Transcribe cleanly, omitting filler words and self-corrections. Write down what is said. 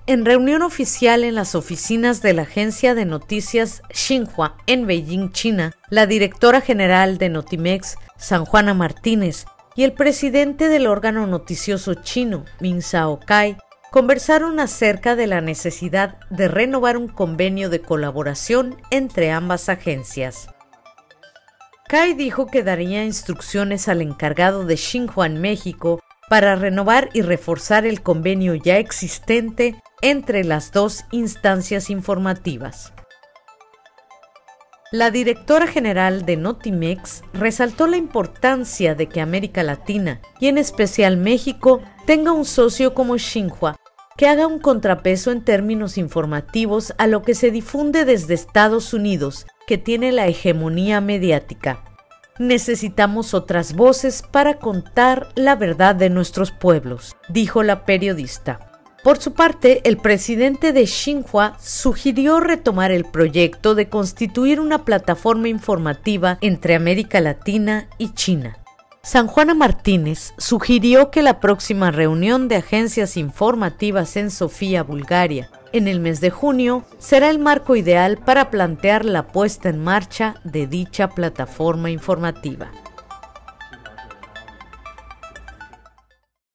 En reunión oficial en las oficinas de la agencia de noticias Xinhua en Beijing, China, la directora general de Notimex, Sanjuana Martínez, y el presidente del órgano noticioso chino, Min Zhaokai, conversaron acerca de la necesidad de renovar un convenio de colaboración entre ambas agencias. Cai dijo que daría instrucciones al encargado de Xinhua en México para renovar y reforzar el convenio ya existente entre las dos instancias informativas. La directora general de Notimex resaltó la importancia de que América Latina, y en especial México, tenga un socio como Xinhua, que haga un contrapeso en términos informativos a lo que se difunde desde Estados Unidos, que tiene la hegemonía mediática. Necesitamos otras voces para contar la verdad de nuestros pueblos, dijo la periodista. Por su parte, el presidente de Xinhua sugirió retomar el proyecto de constituir una plataforma informativa entre América Latina y China. Sanjuana Martínez sugirió que la próxima reunión de agencias informativas en Sofía, Bulgaria, en el mes de junio, será el marco ideal para plantear la puesta en marcha de dicha plataforma informativa.